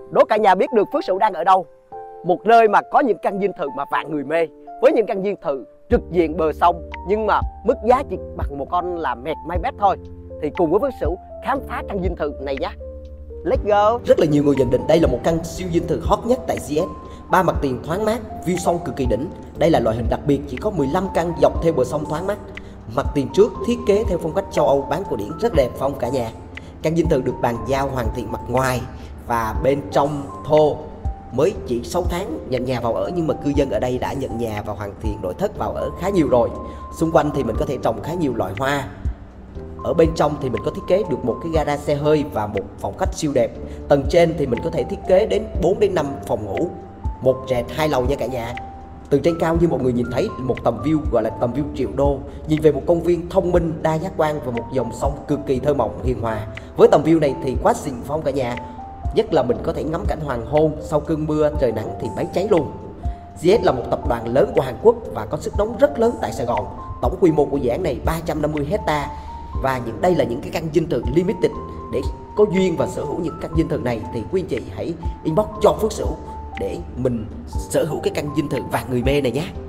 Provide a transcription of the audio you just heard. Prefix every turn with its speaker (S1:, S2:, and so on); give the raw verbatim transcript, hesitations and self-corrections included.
S1: Đố cả nhà biết được Phước Sửu đang ở đâu? Một nơi mà có những căn dinh thự mà vạn người mê, với những căn dinh thự trực diện bờ sông, nhưng mà mức giá chỉ bằng một con là mẹt mai bét thôi. Thì cùng với Phước Sửu khám phá căn dinh thự này nhé. Let's go.
S2: Rất là nhiều người nhận định đây là một căn siêu dinh thự hot nhất tại xê ét. Ba mặt tiền thoáng mát, view sông cực kỳ đỉnh. Đây là loại hình đặc biệt, chỉ có mười lăm căn dọc theo bờ sông thoáng mát. Mặt tiền trước thiết kế theo phong cách châu Âu bán cổ điển, rất đẹp phải không cả nhà? Căn dinh thự được bàn giao hoàn thiện mặt ngoài và bên trong thô, mới chỉ sáu tháng nhận nhà vào ở, nhưng mà cư dân ở đây đã nhận nhà và hoàn thiện nội thất vào ở khá nhiều rồi. Xung quanh thì mình có thể trồng khá nhiều loại hoa. Ở bên trong thì mình có thiết kế được một cái gara xe hơi và một phòng khách siêu đẹp. Tầng trên thì mình có thể thiết kế đến bốn đến năm phòng ngủ, một trệt hai lầu nha cả nhà. Từ trên cao như mọi người nhìn thấy một tầm view gọi là tầm view triệu đô, nhìn về một công viên thông minh đa giác quan và một dòng sông cực kỳ thơ mộng hiền hòa. Với tầm view này thì quá xinh phải không cả nhà? Nhất là mình có thể ngắm cảnh hoàng hôn sau cơn mưa trời nắng thì bấy cháy luôn. giê ét là một tập đoàn lớn của Hàn Quốc và có sức nóng rất lớn tại Sài Gòn. Tổng quy mô của dự án này ba trăm năm mươi hecta. Và những đây là những cái căn dinh thự limited. Để có duyên và sở hữu những căn dinh thự này thì quý anh chị hãy inbox cho Phước Sửu để mình sở hữu cái căn dinh thự vàng người mê này nhé.